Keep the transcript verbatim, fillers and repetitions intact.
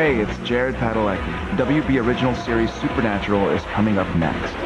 Hey, it's Jared Padalecki. W B original series Supernatural is coming up next.